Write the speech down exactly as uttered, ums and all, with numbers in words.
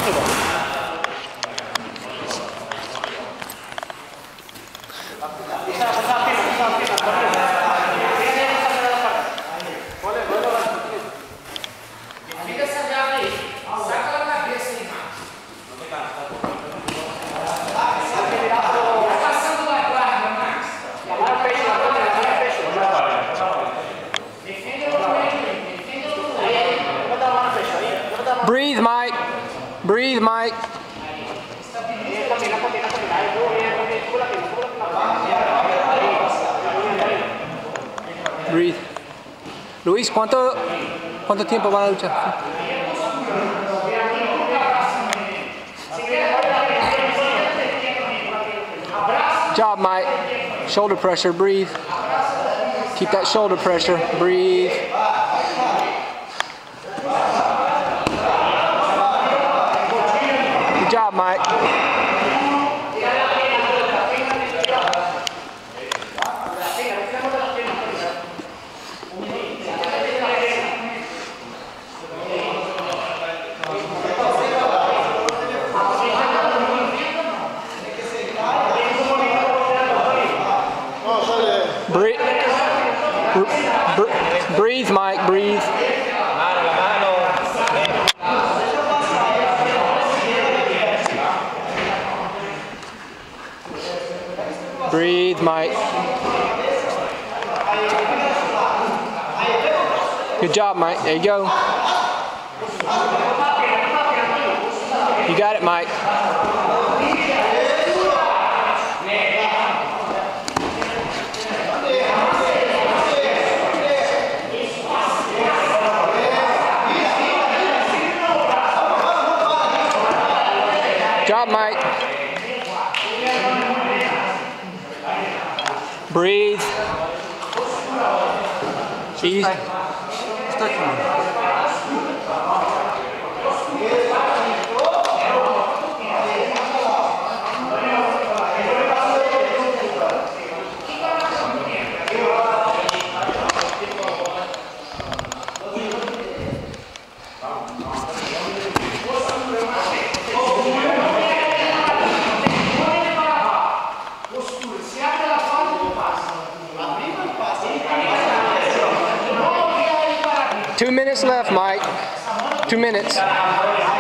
Breathe, Mike. Breathe, Mike. Breathe. Luis, ¿cuánto, cuánto tiempo van a luchar? Job, Mike. Shoulder pressure. Breathe. Keep that shoulder pressure. Breathe. Good job, Mike. Breathe, breathe, Mike, breathe. Breathe, Mike. Good job, Mike. There you go. You got it, Mike. Job, Mike. Breathe. Easy. Two minutes left, Mike. Two minutes.